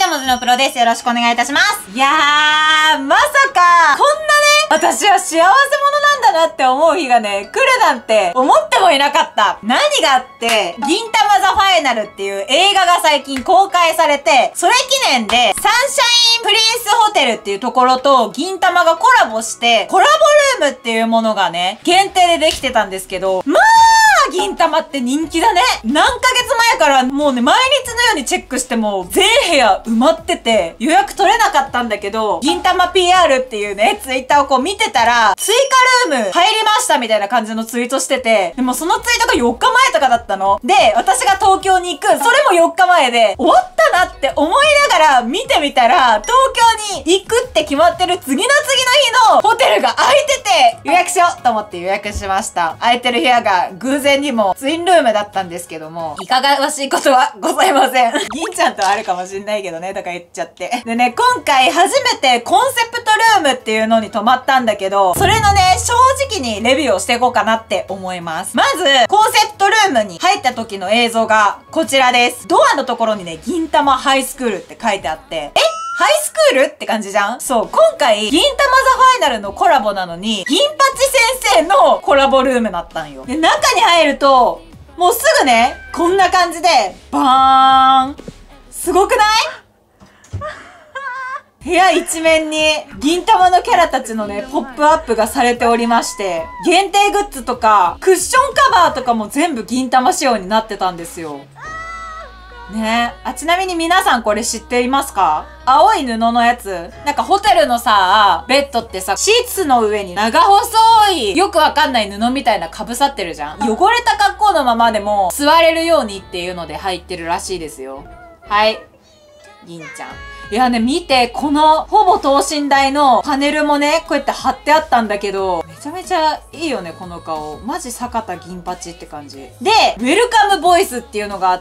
文字のプロです。よろしくお願いいたします。いやー、まさか、こんなね、私は幸せ者なんだなって思う日がね、来るなんて思ってもいなかった。何があって、銀魂ザファイナルっていう映画が最近公開されて、それ記念で、サンシャインプリンスホテルっていうところと銀魂がコラボして、コラボルームっていうものがね、限定でできてたんですけど、まあ、銀魂って人気だね。何ヶ月前からもうね、毎日のようにチェックしても、全部屋埋まってて、予約取れなかったんだけど、銀魂 PR っていうね、ツイッターをこう見てたら、追加ルーム入りましたみたいな感じのツイートしてて、でもそのツイートが4日前とかだったの。で、私が東京に行く、それも4日前で、終わったなって思いながら見てみたら、東京に行くって決まってる次の次の日のホテルが空いてて、予約しようと思って予約しました。空いてる部屋が偶然にもツインルームだったんですけども、いかがわしいことはございません。銀ちゃんとはあるかもしんないけどね、とか言っちゃって。でね、今回初めてコンセプトルームっていうのに泊まったんだけど、それのね、正直にレビューをしていこうかなって思います。まず、コンセプトルームに入った時の映像がこちらです。ドアのところにね、銀魂ハイスクールって書いてあって、ハイスクールって感じじゃん。そう、今回、銀魂ザファイナルのコラボなのに、銀八先生のコラボルームだったんよ。で、中に入ると、もうすぐね、こんな感じで、バーン。すごくない？部屋一面に銀魂のキャラたちのね、ポップアップがされておりまして、限定グッズとか、クッションカバーとかも全部銀魂仕様になってたんですよ。ねえ。ちなみに皆さんこれ知っていますか？青い布のやつ。なんかホテルのさ、ベッドってさ、シーツの上に長細い、よくわかんない布みたいな被さってるじゃん。汚れた格好のままでも座れるようにっていうので入ってるらしいですよ。はい。銀ちゃん。いやね、見て、この、ほぼ等身大のパネルもね、こうやって貼ってあったんだけど、めちゃめちゃいいよね、この顔。マジ坂田銀八って感じ。で、ウェルカムボイスっていうのがあって、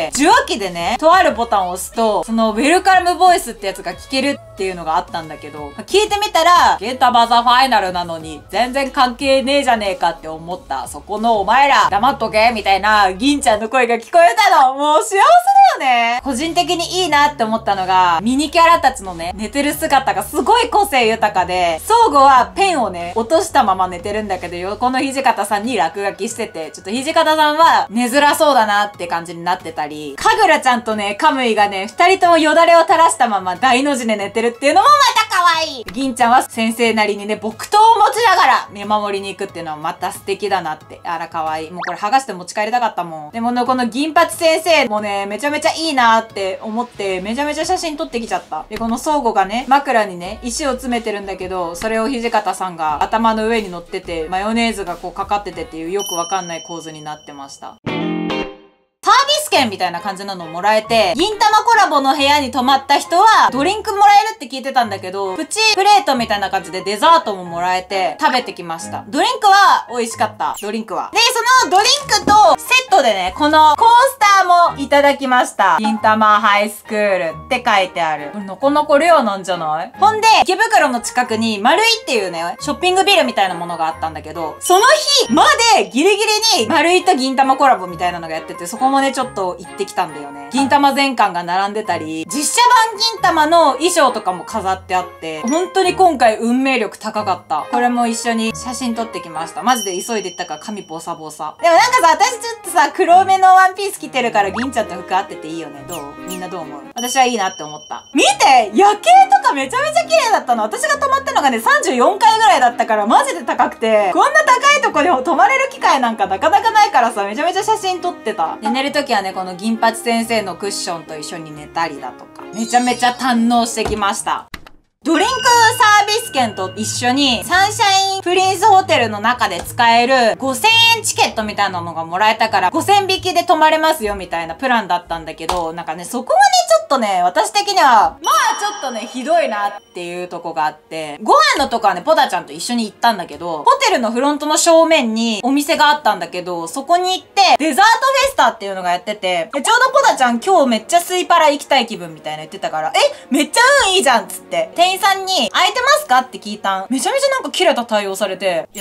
受話器でね、とあるボタンを押すと、そのウェルカムボイスってやつが聞けるっていうのがあったんだけど、聞いてみたら、銀魂ザファイナルなのに、全然関係ねえじゃねえかって思った。そこのお前ら、黙っとけみたいな、銀ちゃんの声が聞こえたの。もう幸せだよね。個人的にいいなって思ったのが、ミニキャラたちのね、寝てる姿がすごい個性豊かで、相互はペンをね、落としたまま寝てるんだけど、横の土方さんに落書きしてて、ちょっと土方さんは寝づらそうだなって感じになってたり、かぐらちゃんとね、カムイがね、二人ともよだれを垂らしたまま大の字で寝てるっていうのもまた可愛い。銀ちゃんは先生なりにね、木刀を持ちながら見守りに行くっていうのはまた素敵だなって。あら可愛い。もうこれ剥がして持ち帰りたかったもん。でもね、この銀八先生もね、めちゃめちゃいいなって思って、めちゃめちゃ写真撮ってきちゃった。で、この相互がね、枕にね、石を詰めてるんだけど、それを土方さんが頭の上に乗ってて、マヨネーズがこうかかっててっていうよくわかんない構図になってました。サービス券みたいな感じなのをもらえて、銀魂コラボの部屋に泊まった人は、ドリンクもらえるって聞いてたんだけど、プチプレートみたいな感じでデザートももらえて、食べてきました。ドリンクは美味しかった。ドリンクは。で、そのドリンクとセットでね、このコースターもいただきました。銀魂ハイスクールって書いてある。これなかなかレアなんじゃない？ほんで、池袋の近くに、丸井っていうね、ショッピングビルみたいなものがあったんだけど、その日までギリギリに丸井と銀魂コラボみたいなのがやってて、そこもね、ちょっと行ってきたんだよね。銀魂全巻が並んでたり、実写版銀魂の衣装とかも飾ってあって、本当に今回運命力高かった。これも一緒に写真撮ってきました。マジで急いで行ったから髪ボサボサ。でもなんかさ、私ちょっとさ、黒目のワンピース着てるから銀ちゃんと服合ってていいよね。どう？みんなどう思う？私はいいなって思った。見て！夜景とかめちゃめちゃ綺麗だったの。私が泊まったのがね、34階ぐらいだったからマジで高くて、こんな高いとこに泊まれる機会なんかなかなかないからさ、めちゃめちゃ写真撮ってた。で、寝るときはね、この銀八先生のクッションと一緒に寝たりだとか、めちゃめちゃ堪能してきました。ドリンクサービス券と一緒にサンシャインプリンスホテルの中で使える5000円チケットみたいなのがもらえたから5000引きで泊まれますよみたいなプランだったんだけど、なんかね、そこがね、ちょっとね、私的には、まあちょっとね、ひどいなっていうとこがあって、ご飯のとこはね、ポダちゃんと一緒に行ったんだけど、ホテルのフロントの正面にお店があったんだけど、そこに行って、デザートフェスタっていうのがやってて、ちょうどポダちゃん今日めっちゃスイパラ行きたい気分みたいな言ってたから、めっちゃ運いいじゃんっつって、店員さんに、空いてますかって聞いたん。めちゃめちゃなんか切れた対応されて、いや、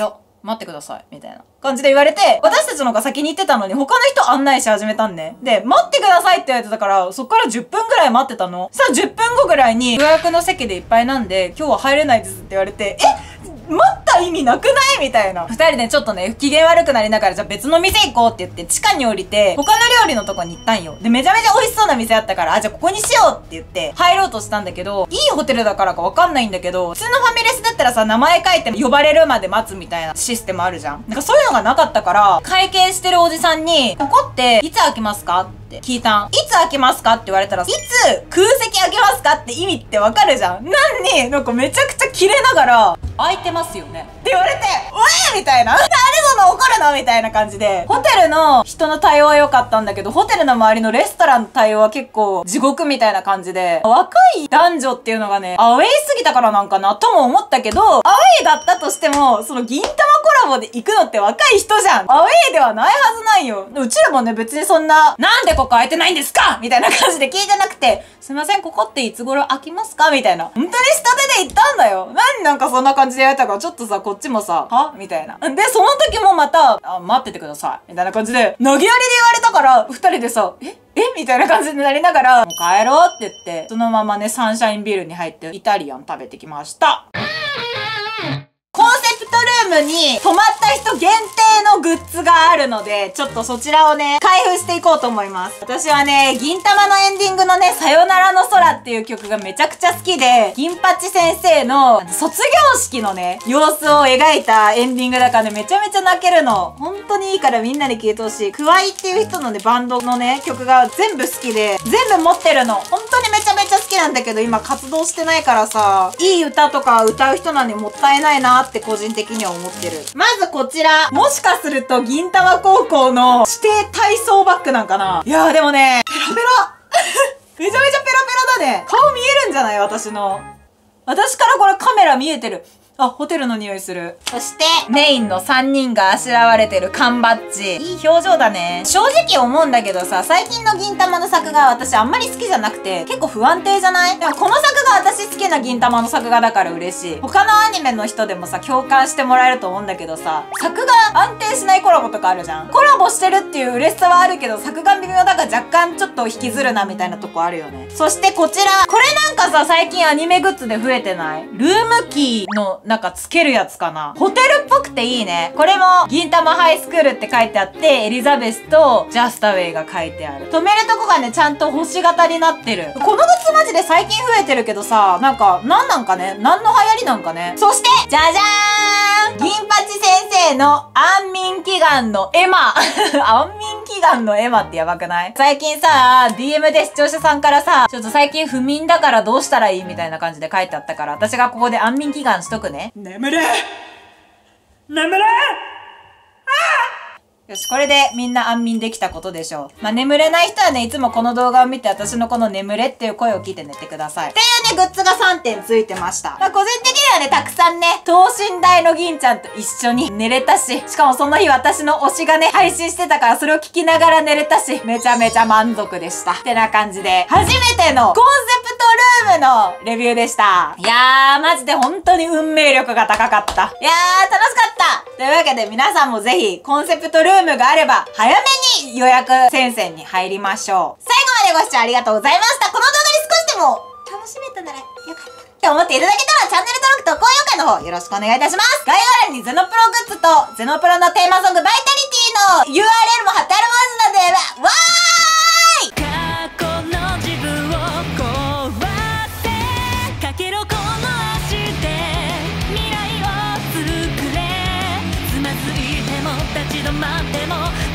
待ってください。みたいな感じで言われて、私たちの方が先に行ってたのに、他の人案内し始めたんね。で、待ってくださいって言われてたから、そっから10分ぐらい待ってたの。さあ10分後ぐらいに、予約の席でいっぱいなんで、今日は入れないですって言われて、待った意味なくないみたいな。二人でちょっとね、機嫌悪くなりながら、じゃあ別の店行こうって言って、地下に降りて、他の料理のとこに行ったんよ。で、めちゃめちゃ美味しそうな店あったから、じゃあここにしようって言って、入ろうとしたんだけど、いいホテルだからかわかんないんだけど、普通のファミレスだったらさ、名前書いて呼ばれるまで待つみたいなシステムあるじゃん。なんかそういうのがなかったから、会計してるおじさんに、ここっていつ開きますかって聞いたん。いつ開きますかって言われたら、いつ空席開きますかって意味ってわかるじゃん。なんかめちゃくちゃキレながら、開いてますよねって言われて、おえみたいな。なんでそんな怒るのみたいな感じで。ホテルの人の対応は良かったんだけど、ホテルの周りのレストランの対応は結構地獄みたいな感じで、若い男女っていうのがね、アウェイすぎたからなんかなとも思ったけど、アウェイだったとしても、その銀玉コラボで行くのって若い人じゃん。アウェイではないはずないよ。うちらもね、別にそんな、なんでここ空いてないんですかみたいな感じで聞いてなくて、すいません、ここっていつ頃開きますかみたいな。本当に下手で行ったんだよ。なんかそんな感じで言われたから、ちょっとさ、こっちもさ、はみたいな。で、その時もまた、待っててください。みたいな感じで、投げやりで言われたから、二人でさ、みたいな感じになりながら、もう帰ろうって言って、そのままね、サンシャインビルに入って、イタリアン食べてきました。コンセプトルームに泊まった人限定のグッズがあるので、ちょっとそちらをね、開封していこうと思います。私はね、銀玉のエンディングのね、さよならの空っていう曲がめちゃくちゃ好きで、銀八先生の卒業式のね、様子を描いたエンディングだからね、めちゃめちゃ泣けるの。本当にいいからみんなに聴いてほしい。クワイっていう人のね、バンドのね、曲が全部好きで、全部持ってるの。本当にめちゃめちゃ好きなんだけど、今活動してないからさ、いい歌とか歌う人なんでもったいないなって個人的には思ってる。まずこちら。もしかすると銀玉高校の指定体操バッグなんかな。いやーでもね、ペラペラめちゃめちゃペラペラだね。顔見えるんじゃない私の。私からこれカメラ見えてる。あ、ホテルの匂いする。そして、メインの3人があしらわれてる缶バッジ。いい表情だね。正直思うんだけどさ、最近の銀玉の作画私あんまり好きじゃなくて、結構不安定じゃない？でもこの作画私好きな銀玉の作画だから嬉しい。他のアニメの人でもさ、共感してもらえると思うんだけどさ、作画安定しないコラボとかあるじゃん。コラボしてるっていう嬉しさはあるけど、作画微妙だから若干ちょっと引きずるなみたいなとこあるよね。そしてこちら。これなんかさ、最近アニメグッズで増えてない？ルームキーのなんかつけるやつかな。ホテルっぽくていいね。これも銀玉ハイスクールって書いてあって、エリザベスとジャスタウェイが書いてある。止めるとこがね、ちゃんと星型になってる。このグッズマジで最近増えてるけどさ、なんか、なんかね、何の流行りなんかね。そして、じゃじゃーん！銀八先生の安眠祈願のエマ安眠祈願のエマってやばくない？最近さ、DM で視聴者さんからさ、ちょっと最近不眠だからどうしたらいいみたいな感じで書いてあったから、私がここで安眠祈願しとくね。眠れ！眠れ！よし、これでみんな安眠できたことでしょう。まあ、眠れない人はね、いつもこの動画を見て私のこの眠れっていう声を聞いて寝てください。っていうね、グッズが3点ついてました。まあ、個人的にはね、たくさんね、等身大の銀ちゃんと一緒に寝れたし、しかもその日私の推しがね、配信してたからそれを聞きながら寝れたし、めちゃめちゃ満足でした。ってな感じで、初めてのコンセプトルームのレビューでした。いやー、マジで本当に運命力が高かった。いやー、楽しかったというわけで皆さんもぜひ、コンセプトルームがあれば、早めに予約戦線に入りましょう。最後までご視聴ありがとうございました。この動画で少しでも楽しめたならよかったって思っていただけたら、チャンネル登録と高評価の方よろしくお願いいたします。概要欄にゼノプログッズとゼノプロのテーマソングバイタリティの URL も貼ってあるものなので、わーい！過去の自分を壊せかけろこの足で未来を作れつまずいても立ち止まっても